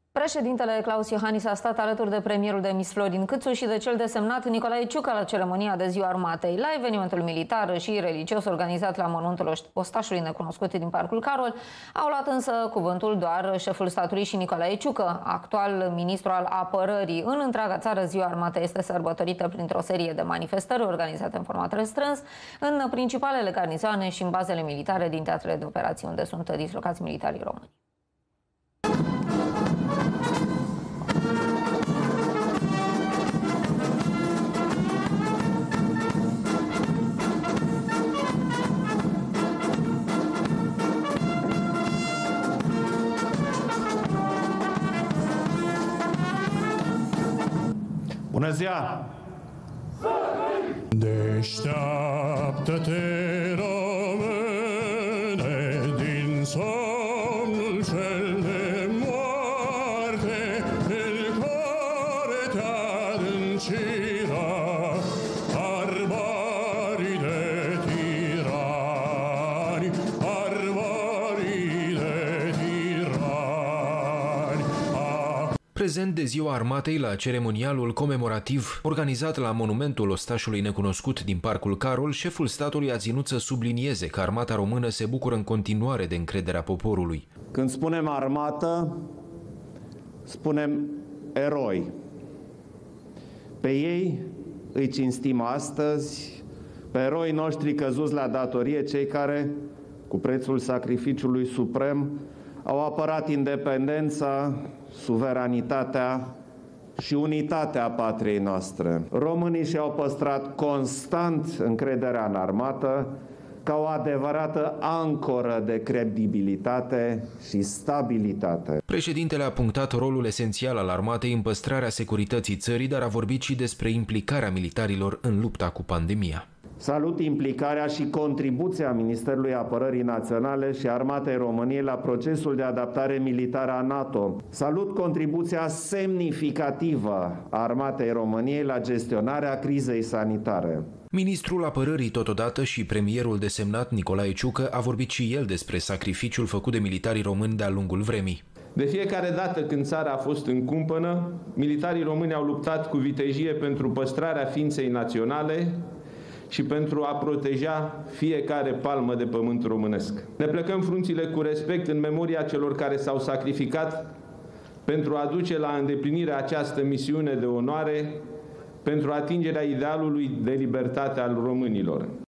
Președintele Claus Iohannis a stat alături de premierul demis Florin Câțu și de cel desemnat Nicolae Ciucă la ceremonia de Ziua Armatei. La evenimentul militar și religios organizat la mormântul ostașului necunoscut din Parcul Carol au luat însă cuvântul doar șeful statului și Nicolae Ciucă, actual ministru al apărării. În întreaga țară, Ziua Armatei este sărbătorită printr-o serie de manifestări organizate în format restrâns în principalele garnizoane și în bazele militare din teatrele de operații unde sunt dislocați militarii români. Bună ziua! Deșteaptă-te, române, din somnul cel de moarte, în care te-a adânciră barbarii de tirani, barbarii de tirani. Prezent de Ziua Armatei la ceremonialul comemorativ organizat la monumentul ostașului necunoscut din Parcul Carol, șeful statului a ținut să sublinieze că armata română se bucură în continuare de încrederea poporului. Când spunem armată, spunem eroi. Pe ei îi cinstim astăzi, pe eroii noștri căzuți la datorie, cei care, cu prețul sacrificiului suprem, au apărat independența, suveranitatea și unitatea patriei noastre. Românii și-au păstrat constant încrederea în armată ca o adevărată ancoră de credibilitate și stabilitate. Președintele a punctat rolul esențial al armatei în păstrarea securității țării, dar a vorbit și despre implicarea militarilor în lupta cu pandemia. Salut implicarea și contribuția Ministerului Apărării Naționale și Armatei României la procesul de adaptare militară a NATO. Salut contribuția semnificativă a Armatei României la gestionarea crizei sanitare. Ministrul Apărării totodată și premierul desemnat Nicolae Ciucă a vorbit și el despre sacrificiul făcut de militarii români de-a lungul vremii. De fiecare dată când țara a fost în cumpănă, militarii români au luptat cu vitejie pentru păstrarea ființei naționale și pentru a proteja fiecare palmă de pământ românesc. Ne plecăm frunțile cu respect în memoria celor care s-au sacrificat pentru a duce la îndeplinirea această misiune de onoare, pentru atingerea idealului de libertate al românilor.